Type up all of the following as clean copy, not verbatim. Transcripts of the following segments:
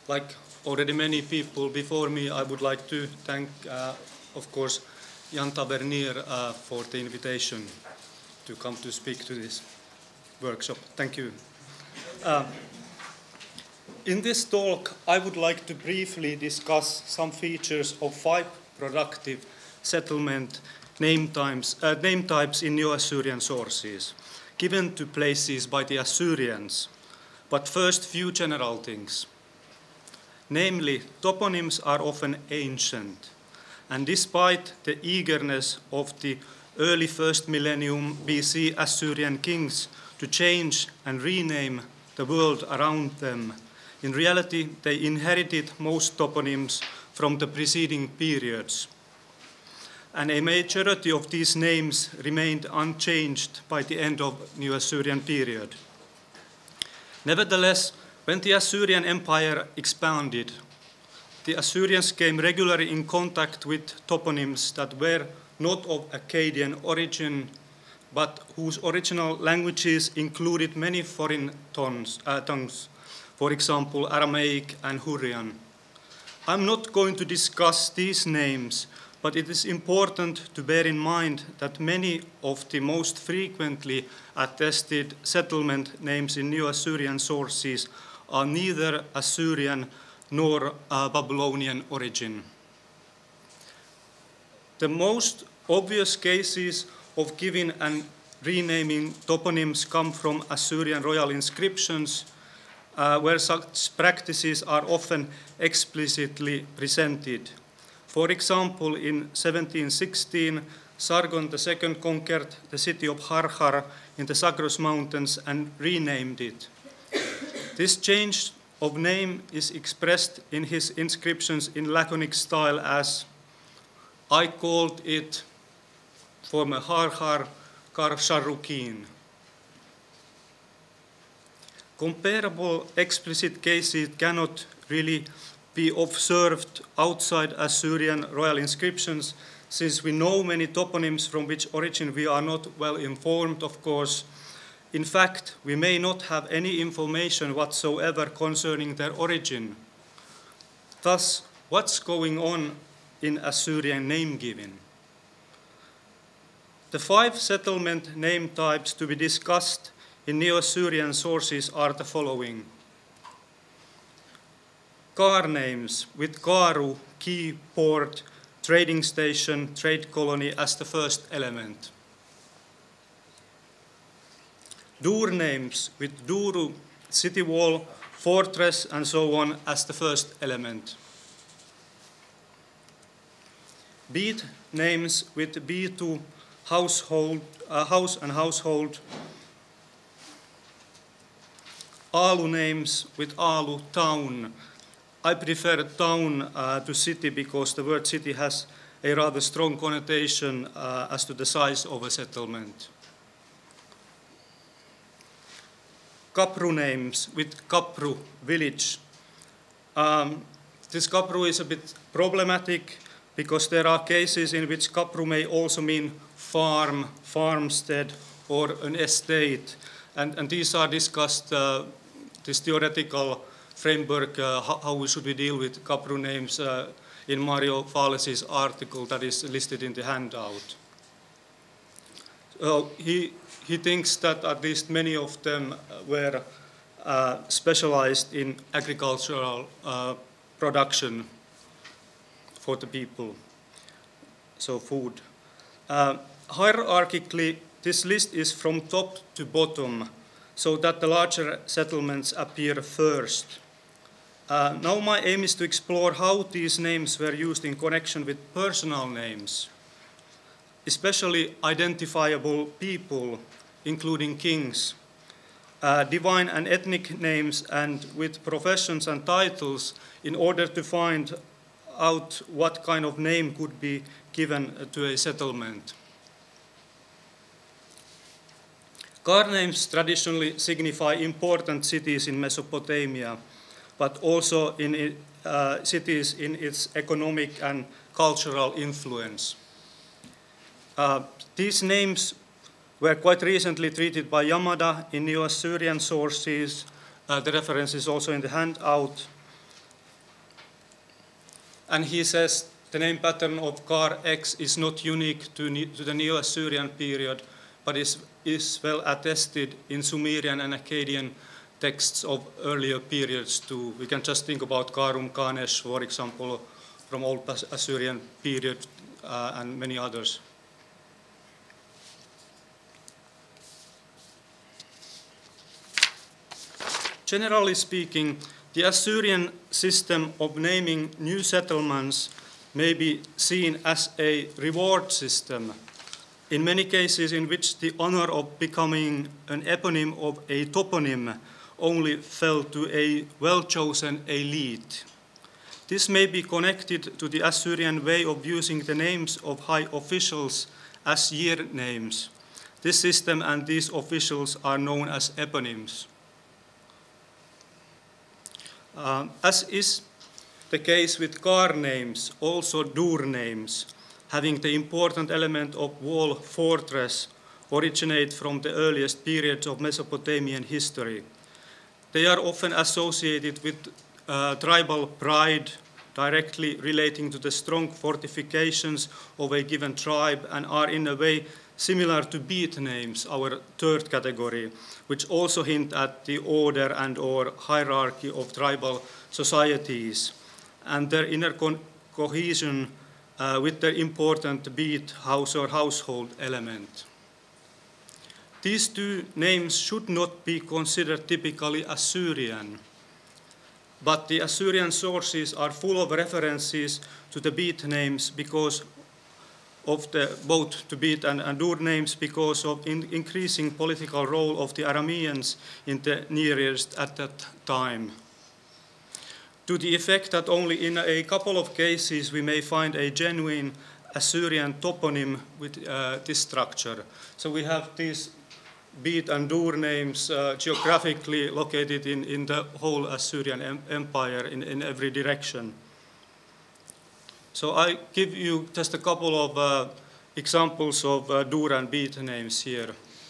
Like already many people before me, I would like to thank, of course, Jan Tavernier for the invitation to come to speak to this workshop. Thank you. In this talk, I would like to briefly discuss some features of 5 productive settlement name types in Neo-Assyrian sources, given to places by the Assyrians. But first, few general things. Namely, toponyms are often ancient, and despite the eagerness of the early 1st millennium BC Assyrian kings to change and rename the world around them, in reality they inherited most toponyms from the preceding periods. And a majority of these names remained unchanged by the end of Neo-Assyrian period. Nevertheless, when the Assyrian Empire expanded, the Assyrians came regularly in contact with toponyms that were not of Akkadian origin, but whose original languages included many foreign tongues, for example, Aramaic and Hurrian. I'm not going to discuss these names, but it is important to bear in mind that many of the most frequently attested settlement names in Neo-Assyrian sources are neither Assyrian nor Babylonian origin. The most obvious cases of giving and renaming toponyms come from Assyrian royal inscriptions, where such practices are often explicitly presented. For example, in 1716, Sargon II conquered the city of Harhar in the Zagros Mountains and renamed it. This change of name is expressed in his inscriptions in laconic style as, "I called it from Harhar Kar-Sharukin." Comparable explicit cases cannot really be observed outside Assyrian royal inscriptions, since we know many toponyms from which origin we are not well informed, of course. In fact, we may not have any information whatsoever concerning their origin. Thus, what's going on in Assyrian name giving? The 5 settlement name types to be discussed in Neo-Assyrian sources are the following. Car names with Karu, key, port, trading station, trade colony as the first element. Dur names with Duru, city wall, fortress, and so on as the first element. Beat names with Bitu, household, house and household. Alu names with Alu, town. I prefer town to city because the word city has a rather strong connotation as to the size of a settlement. Kapru names with Kapru, village. This Kapru is a bit problematic because there are cases in which Kapru may also mean farm, farmstead, or an estate. And these are discussed, this theoretical framework, how should we deal with Kapru names in Mario Fales's article that is listed in the handout. He thinks that at least many of them were specialized in agricultural production for the people, so food. Hierarchically, this list is from top to bottom, so that the larger settlements appear first. Now my aim is to explore how these names were used in connection with personal names, especially identifiable people, including kings, divine and ethnic names, and with professions and titles in order to find out what kind of name could be given to a settlement. Car names traditionally signify important cities in Mesopotamia, but also in cities in its economic and cultural influence. These names were quite recently treated by Yamada in Neo-Assyrian sources. The reference is also in the handout. And he says the name pattern of Kar X is not unique to the Neo-Assyrian period, but is well attested in Sumerian and Akkadian texts of earlier periods too. We can just think about Karum Kanesh, for example, from Old Assyrian period, and many others. Generally speaking, the Assyrian system of naming new settlements may be seen as a reward system, in many cases in which the honor of becoming an eponym of a toponym only fell to a well-chosen elite. This may be connected to the Assyrian way of using the names of high officials as year names. This system and these officials are known as eponyms. As is the case with Kar names, also Dur names, having the important element of wall fortress, originate from the earliest periods of Mesopotamian history. They are often associated with tribal pride, directly relating to the strong fortifications of a given tribe, and are in a way similar to beat names, our third category, which also hint at the order and/or hierarchy of tribal societies and their inner cohesion with their important beat house or household element. These two names should not be considered typically Assyrian, but the Assyrian sources are full of references to the beat names because of both to beat and Dur names because of increasing political role of the Arameans in the Near East at that time. To the effect that only in a couple of cases we may find a genuine Assyrian toponym with this structure. So we have these beat and Dur names geographically located in the whole Assyrian Empire in every direction. So I give you just a couple of examples of Dur and beat names here.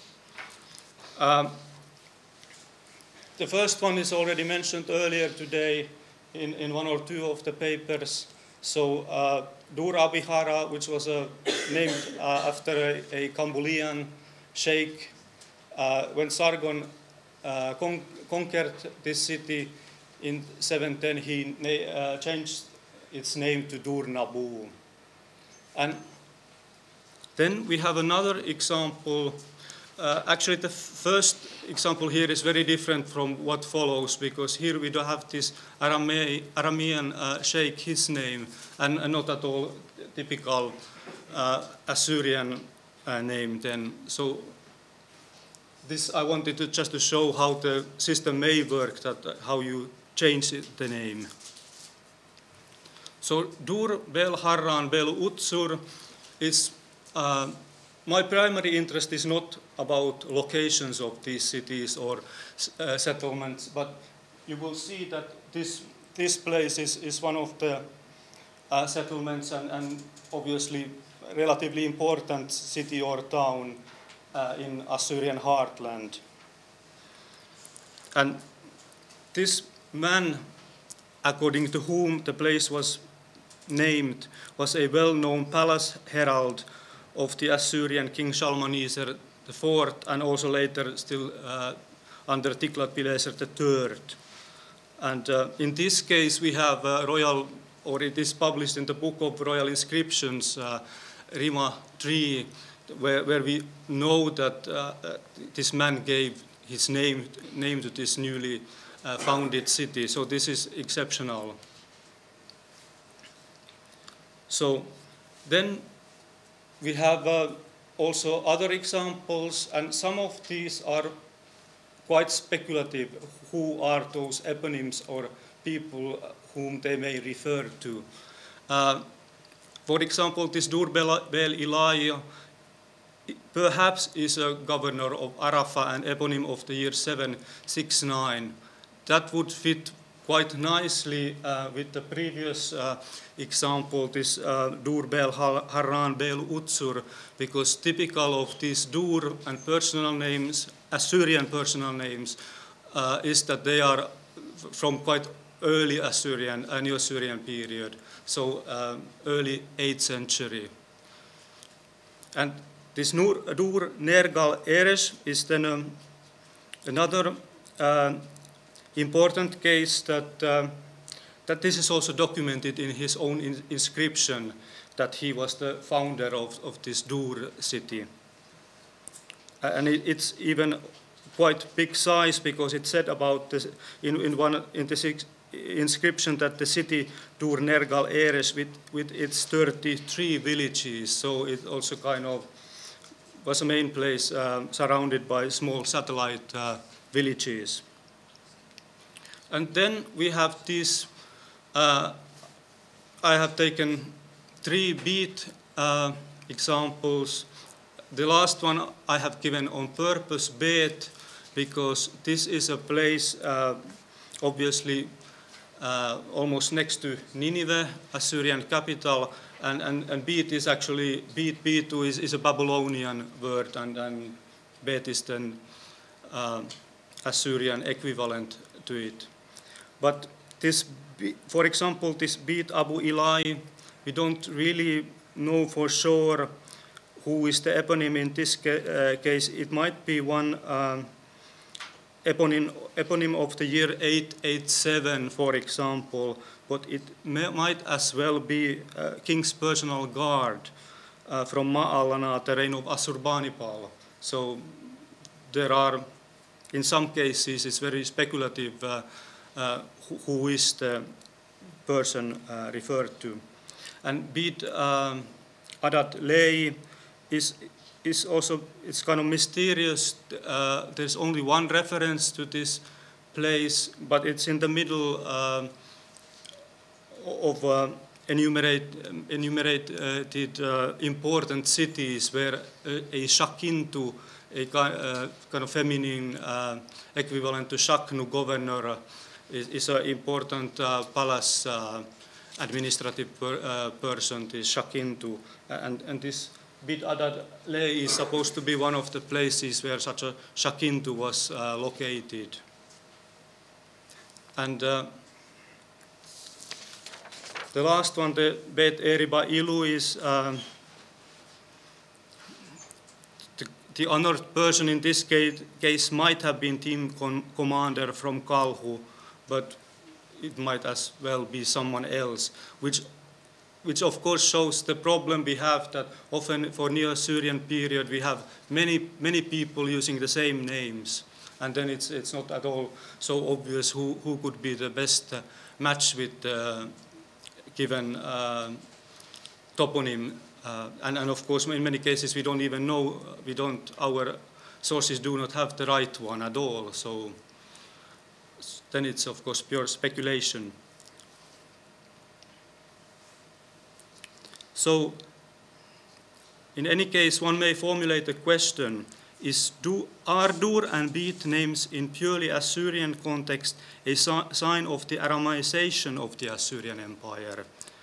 The first one is already mentioned earlier today in one or two of the papers. So Dur Abihara, which was named after a Cambolean sheikh, when Sargon conquered this city in 710, he changed its name to Dur Nabu. And then we have another example. Actually, the first example here is very different from what follows, because here we don't have this Aramean sheikh, his name, and not at all typical Assyrian name then. So this I wanted to just to show how the system may work, that how you change the name. So Dur Bel Harran Bel Utsur is, my primary interest is not about locations of these cities or settlements, but you will see that this place is one of the settlements and obviously relatively important city or town in Assyrian heartland. And this man, according to whom the place was named, was a well-known palace herald of the Assyrian king Shalmaneser IV, and also later still under Tiglath-Pileser III. And in this case we have royal, or it is published in the Book of Royal Inscriptions, Rima III, where we know that this man gave his name to this newly founded city. So this is exceptional. So then we have also other examples, and some of these are quite speculative. Who are those eponyms or people whom they may refer to? For example, this Dur Bel Elijah perhaps is a governor of Arafah and eponym of the year 769. That would fit quite nicely with the previous example, this Dur Bel Harran Bel Utsur, because typical of these Dur and personal names, Assyrian personal names, is that they are from quite early Assyrian, Neo-Assyrian period, so early 8th century. And this Dur Nergal Eresh is then another important case that this is also documented in his own inscription, that he was the founder of this Dur city. And it's even quite big size, because it said about this in the inscription that the city Dur Nergal Eresh with its 33 villages, so it also kind of was a main place surrounded by small satellite villages. And then we have these, I have taken 3 beat examples. The last one I have given on purpose, Bet, because this is a place obviously almost next to Nineveh, Assyrian capital, and Bet is actually, Betu is a Babylonian word, and Bet is then Assyrian equivalent to it. But this, for example, this Bet Abu Ilai, we don't really know for sure who is the eponym in this case. It might be one eponym of the year 887, for example, but it might as well be king's personal guard from Ma'alana, the reign of Assurbanipal. So there are, in some cases, it's very speculative who is the person referred to. And Bet Adat Lei is also, it's kind of mysterious. There's only one reference to this place, but it's in the middle of enumerated important cities where a Shakintu, a kind of feminine equivalent to Shaknu, governor, is an important palace administrative person, this Shakintu, and this Bet Adat Lei is supposed to be one of the places where such a Shakintu was located. And the last one, the Bet Eriba Ilu, is the honored person in this case might have been team commander from Kalhu, but it might as well be someone else, which of course shows the problem we have, that often for Neo-Assyrian period we have many people using the same names, and then it's not at all so obvious who could be the best match with the given toponym, and of course in many cases we don't even know, our sources do not have the right one at all, so then it's of course pure speculation. So, in any case, one may formulate a question: are Dur and Bet names in purely Assyrian context a sign of the Aramaization of the Assyrian Empire?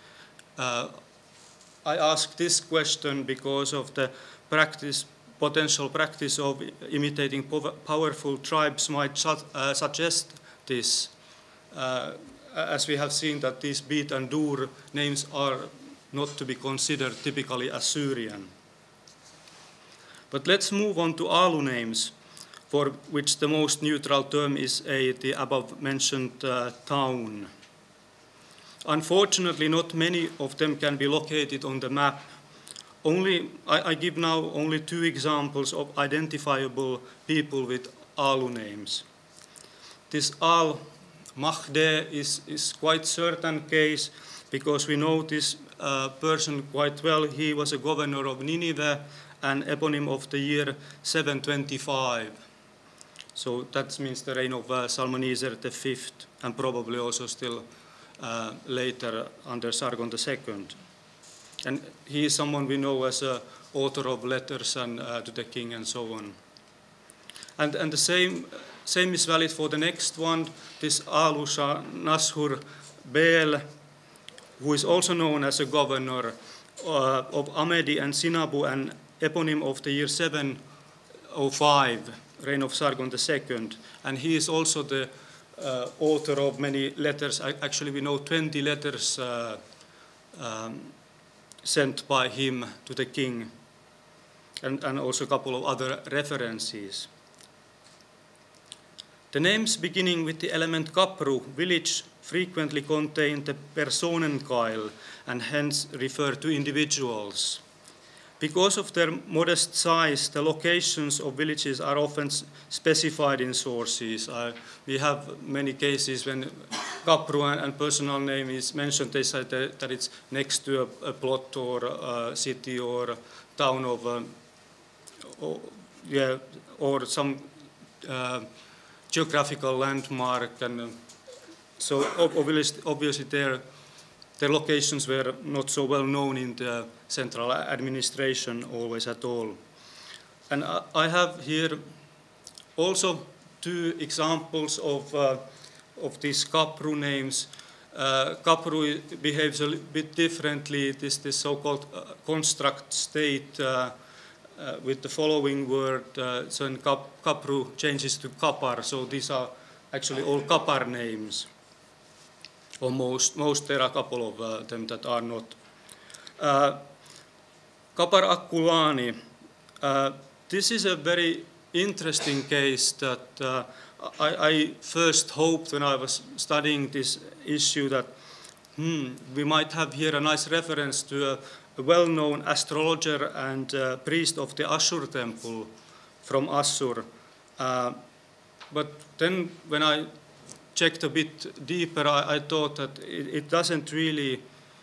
I ask this question because of the potential practice of imitating powerful tribes might suggest this, as we have seen that these Bet and Dur names are not to be considered typically Assyrian. But let's move on to Alu names, for which the most neutral term is the above-mentioned town. Unfortunately, not many of them can be located on the map. I give now only 2 examples of identifiable people with Alu names. This Al-Mahde is quite certain case, because we know this person quite well. He was a governor of Nineveh, and eponym of the year 725. So that means the reign of Salmaneser V, and probably also still later under Sargon II. And he is someone we know as an author of letters and to the king and so on. And the same is valid for the next one, this Alusha Nashur Beel, who is also known as a governor of Amedi and Sinabu, and eponym of the year 705, reign of Sargon II. And he is also the author of many letters. Actually, we know 20 letters sent by him to the king, and also a couple of other references. The names beginning with the element kapru, village, frequently contain the personenkail and hence refer to individuals. Because of their modest size, the locations of villages are often specified in sources. We have many cases when kapru and personal name is mentioned, they say that it's next to a plot or a city or a town of, or some geographical landmark, and so obviously their locations were not so well known in the central administration always at all. And I have here also two examples of these kapru names. Kapru behaves a bit differently. This so-called construct state with the following word, so in kapru changes to kapar, so these are actually all kapar names. Or most there are a couple of them that are not. Kapar Akkulani, this is a very interesting case that I first hoped when I was studying this issue that we might have here a nice reference to a well-known astrologer and priest of the Ashur temple from Assur. But then when I checked a bit deeper, I thought that it doesn't really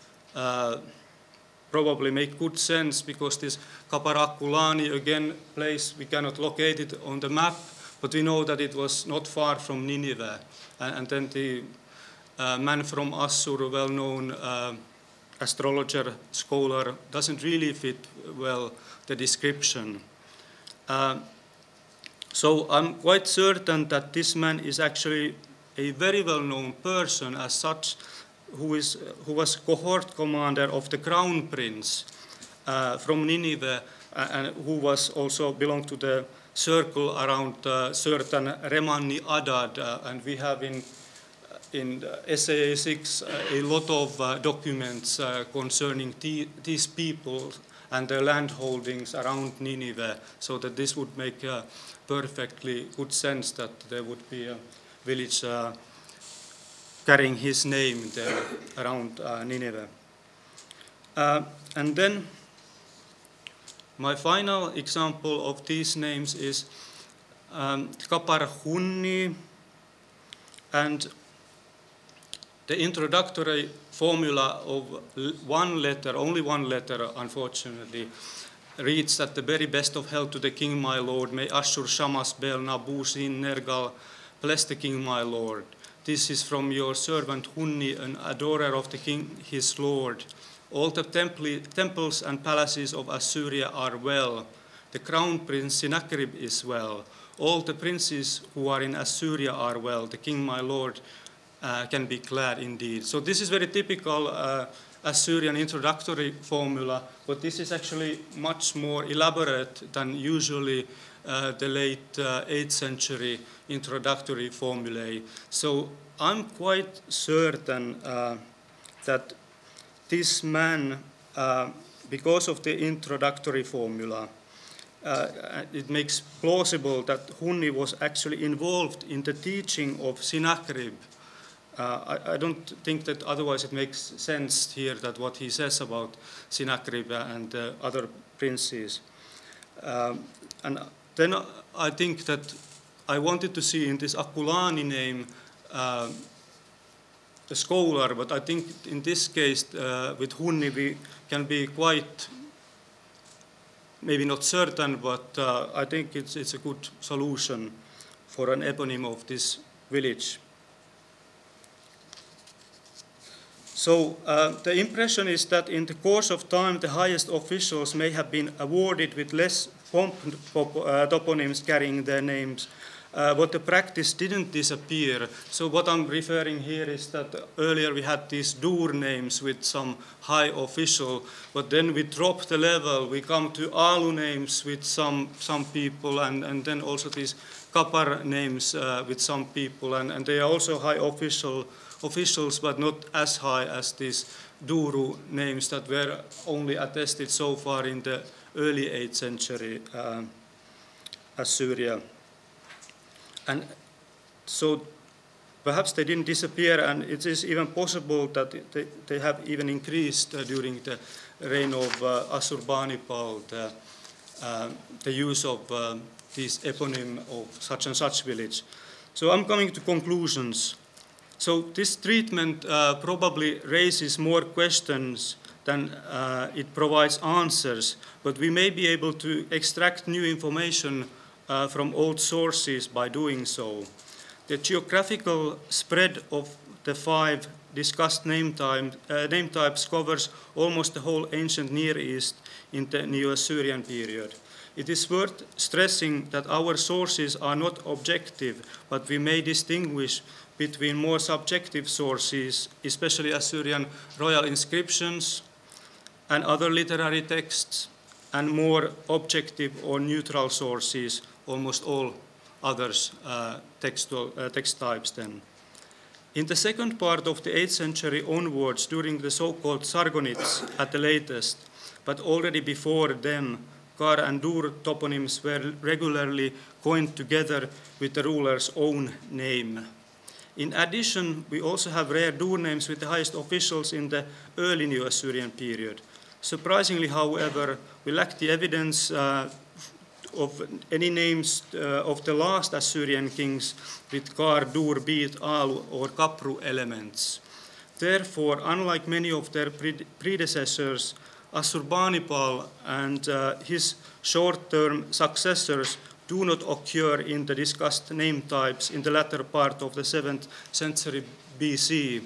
probably make good sense, because this Kapar Akkulani, again, place, we cannot locate it on the map, but we know that it was not far from Nineveh. And then the man from Assur, a well-known astrologer, scholar, doesn't really fit well the description. So I'm quite certain that this man is actually a very well-known person as such, who was cohort commander of the crown prince from Nineveh, and who was also belonged to the circle around certain Remanni Adad, and we have in SAA 6 a lot of documents concerning these people and their land holdings around Nineveh, so that this would make perfectly good sense that there would be a village carrying his name there around Nineveh. And then my final example of these names is Kapar Hunni, and the introductory formula of one letter, only one letter unfortunately, reads that the very best of health to the king my lord, may Ashur Shamash Bel Nabu Sin Nergal bless the king my lord. This is from your servant Hunni, an adorer of the king his lord. All the temples and palaces of Assyria are well. The crown prince Sennacherib is well. All the princes who are in Assyria are well. The king my lord can be glad indeed. So this is very typical Assyrian introductory formula, but this is actually much more elaborate than usually the late 8th century introductory formulae. So I'm quite certain that this man, because of the introductory formula, it makes plausible that Hunni was actually involved in the teaching of Sennacherib. I don't think that otherwise it makes sense here that what he says about Sennacherib and other princes. And then I think that I wanted to see in this Akkulani name a scholar, but I think in this case with Hunni we can be quite, maybe not certain, but I think it's a good solution for an eponym of this village. So the impression is that in the course of time the highest officials may have been awarded with less toponyms carrying their names, but the practice didn't disappear. So what I'm referring here is that earlier we had these dur names with some high official, but then we drop the level, we come to alu names with some people, and then also these Kapar names with some people, and they are also high officials, but not as high as these Duru names that were only attested so far in the early 8th century Assyria. And so perhaps they didn't disappear, and it is even possible that they have even increased during the reign of Assurbanipal, the use of this eponym of such and such village. So I'm coming to conclusions. So this treatment probably raises more questions than it provides answers, but we may be able to extract new information from old sources by doing so. The geographical spread of the 5 discussed name types covers almost the whole ancient Near East in the Neo-Assyrian period. It is worth stressing that our sources are not objective, but we may distinguish between more subjective sources, especially Assyrian royal inscriptions and other literary texts, and more objective or neutral sources, almost all others text types then. In the second part of the 8th century onwards, during the so-called Sargonids at the latest, but already before them, Kar and Dur toponyms were regularly coined together with the ruler's own name. In addition, we also have rare Dur names with the highest officials in the early Neo-Assyrian period. Surprisingly, however, we lack the evidence of any names of the last Assyrian kings with Kar, Dur, Bit, Alu, or Kapru elements. Therefore, unlike many of their predecessors, Assurbanipal and his short-term successors do not occur in the discussed name types in the latter part of the 7th century BC.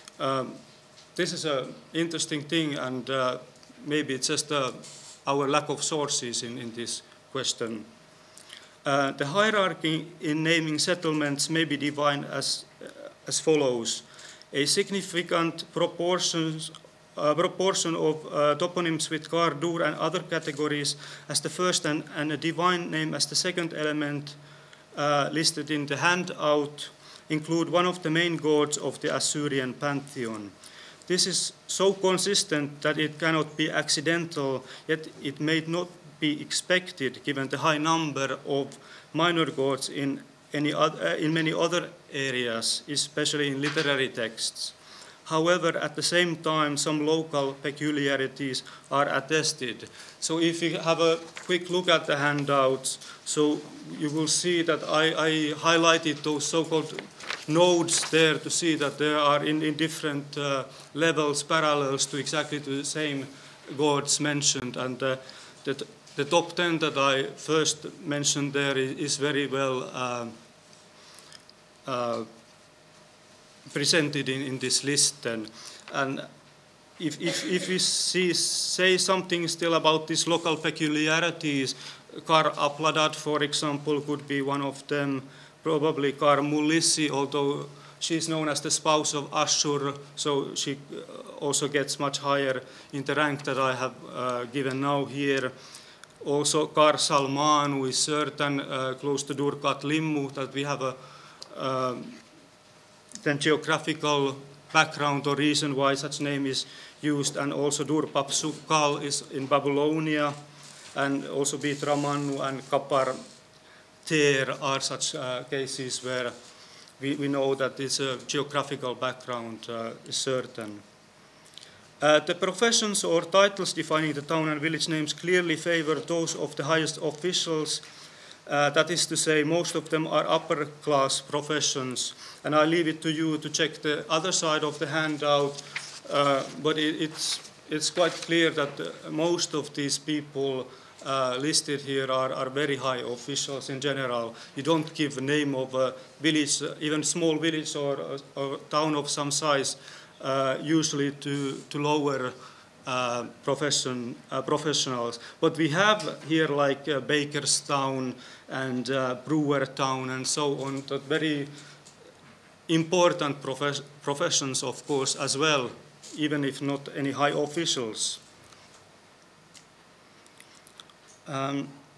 This is an interesting thing, and maybe it's just our lack of sources in this question. The hierarchy in naming settlements may be defined as follows. A significant proportion of toponyms with Kar, Dur, and other categories as the first and a divine name as the second element listed in the handout include one of the main gods of the Assyrian pantheon. This is so consistent that it cannot be accidental, yet it may not be expected given the high number of minor gods in many other areas, especially in literary texts. However, at the same time, some local peculiarities are attested. So if you have a quick look at the handouts, so you will see that I highlighted those so-called nodes there to see that they are in different levels, parallels to exactly to the same gods mentioned. And the top 10 that I first mentioned there is very well presented in this list then. And if we say something still about these local peculiarities, Kar Apladad, for example, could be one of them. Probably Kar Mulissi, although she's known as the spouse of Ashur, so she also gets much higher in the rank that I have given now here. Also Kar Salmanu is certain, close to Durkat Limmu, that we have a then geographical background or reason why such name is used, and also Durpapsukal is in Babylonia, and also Bitramannu and Kapar Ter are such cases where we know that this geographical background is certain. The professions or titles defining the town and village names clearly favor those of the highest officials. That is to say, most of them are upper class professions, and I leave it to you to check the other side of the handout, but it's quite clear that most of these people listed here are very high officials in general. You don't give the name of a village, even small village or town of some size, usually to lower professionals. But we have here like Bakerstown and Brewertown and so on, that very important professions, of course, as well, even if not any high officials.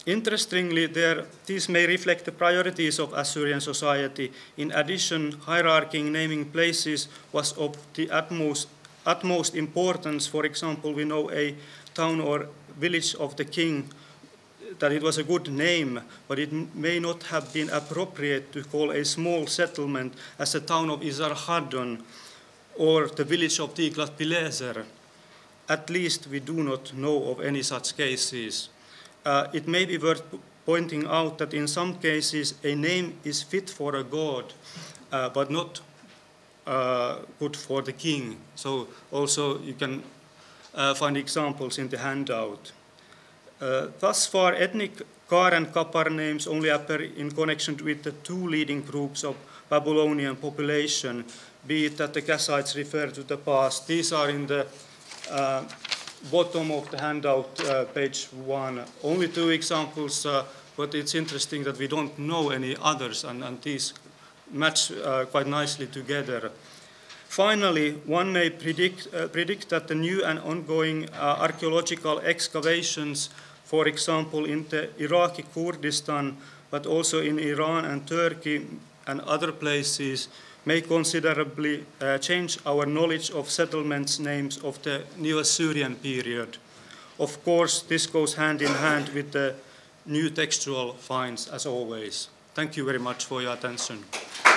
Interestingly, these may reflect the priorities of Assyrian society. In addition, hierarchy naming places was of the utmost importance. For example, we know a town or village of the king, that it was a good name, but it may not have been appropriate to call a small settlement as the town of Esarhaddon or the village of Tiglath-Pileser. At least we do not know of any such cases. It may be worth pointing out that in some cases a name is fit for a god, but not good for the king. So also you can find examples in the handout. Thus far, ethnic Kar and Kapar names only appear in connection with the two leading groups of Babylonian population, be it that the Kassites refer to the past. These are in the bottom of the handout, page 1. Only 2 examples, but it's interesting that we don't know any others, and these match quite nicely together. Finally, one may predict that the new and ongoing archaeological excavations, for example, in the Iraqi Kurdistan, but also in Iran and Turkey and other places, may considerably change our knowledge of settlements names of the Neo-Assyrian period. Of course, this goes hand in hand with the new textual finds, as always. Thank you very much for your attention.